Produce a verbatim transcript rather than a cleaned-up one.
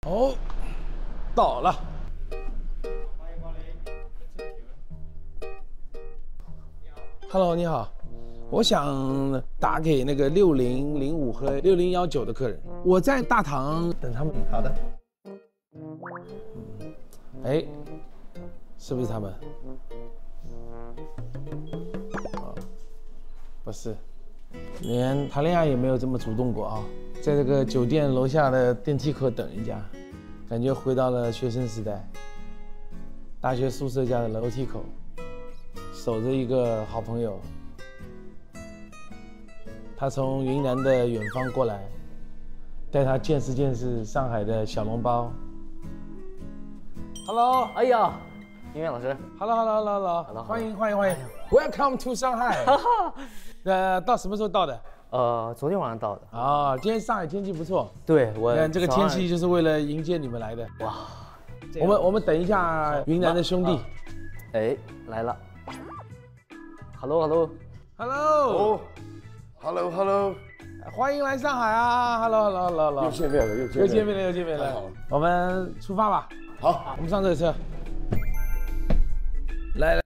哦，到了。 欢迎光临，跟这个请问。你好。 Hello， 你好，我想打给那个六零零五和六零幺九的客人，我在大堂等他们。好的。嗯，哎，是不是他们？啊，不是，连谈恋爱也没有这么主动过啊。 在这个酒店楼下的电梯口等人家，感觉回到了学生时代。大学宿舍家的楼梯口，守着一个好朋友。他从云南的远方过来，带他见识见识上海的小笼包。Hello， 哎呀，音乐老师 ，Hello，Hello，Hello， 欢迎欢迎欢迎 ，Welcome to 上海。呃，到什么时候到的？ 呃，昨天晚上到的啊，今天上海天气不错。 对，我看这个天气就是为了迎接你们来的。 哇， 我们我们等一下云南的兄弟。 哎，来了。Hello，Hello。 Hello。 哦 ，Hello Hello。 欢迎来上海啊 ！Hello，Hello，Hello。 又见面了，又见面了， 又见面了，又见面了。我们出发吧。 好， 我们上这车。来来。